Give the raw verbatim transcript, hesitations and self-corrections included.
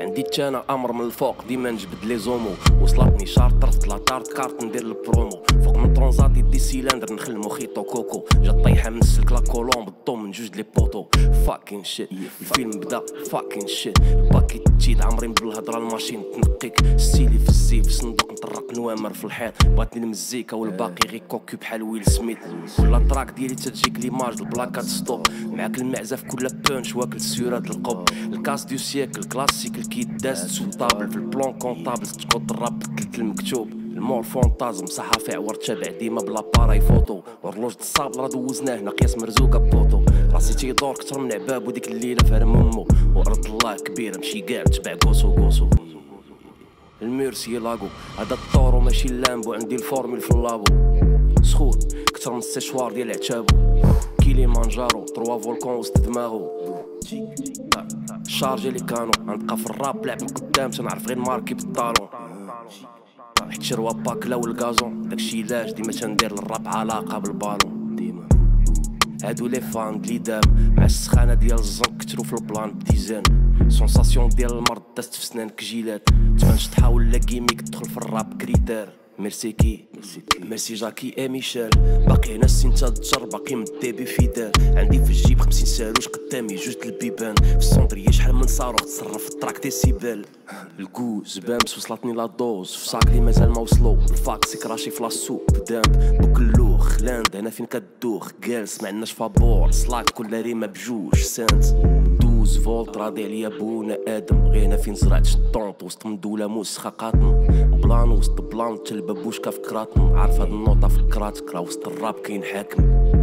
عندي تانا امر من الفوق ديما نجبد لي زومو. وصلتني شارتر في لاطارت كارت ندير البرومو. فوق من طرونزاتي دي سيلندر نخل موخيطو كوكو. جات طيحه من السلك لا كولومب الضو من جوج لي بوطو. فاكين شيت الفيلم بدا فاكين شيت. باكي تجيد عمري بالهضره الماشين تنقيك. ستيلي في الزيف صندوق نطرق نوامر في الحيط. بغاتني المزيكا والباقي غير كوكو بحال ويل سميث. كل تراك ديالي تتجيك ليماج البلاكات ستوب. معاك المعزه في كل بونش واكل سيورات القب. الكاس ديو سيكل كلاسيك الكيت داز سوطابل. في البلون كونطابل تقود الراب بكلت المكتوب. المور فونتازم صحافي عور تابع ديما بلا باراي فوتو. ورلوج الصابل راه دوزناه هنا قياس مرزوقه بوطو. راسي تيدور كتر من عباب وديك الليله فارم امو. وارض الله كبيره مشي كاع تبع كوسو كوسو. الميرسي لاغو هذا الطورو ماشي اللامبو. عندي الفورميل في اللابو سخون كتر من السيشوار ديال عتابو. كيلي مانجارو تروا فولكون وسط دماغو. شارجي لي كانو غنبقى في الراب لعب من قدام تنعرف غير ماركي بالطالون. حيت شروا باكلا والكازون داكشي لاش ديما تندير للراب علاقه بالبالون. ديما هادو لي فان لي دام مع السخانه ديال الزنق كترو في البلان بديزان. سونساسيون ديال المرض دازت في سنانك جيلات. تبان شطحه ولا كيميك تدخل في الراب كريتير. ميرسي كي ميرسي جاكي اي ميشيل. باقي هنا السنتا تجر باقي من الديبي فيدال. عندي في الجيب خمسين ساروش قدامي جوج البيبان. في السونطرية شحال من صاروخ تصرف في التراك ديسيبل. الكوز بامس وصلتني لا دوز في ساكلي مازال ما وصلو. الفاك سيكراشي في لاسوق دامب دوك اللوخ لاند هنا فين كدوخ جالس ما عندناش فابور سلاك كل ريمه بجوج سنت. دوز فولت راضي عليا بونا ادم. غير هنا فين زرعت الطونط وسط مدوله موسخه قاطن. بلان وسط بلان تلبى بوشكا في كراتن. عارف هاد النوطه في كراتك راه وسط الراب كاين حاكم.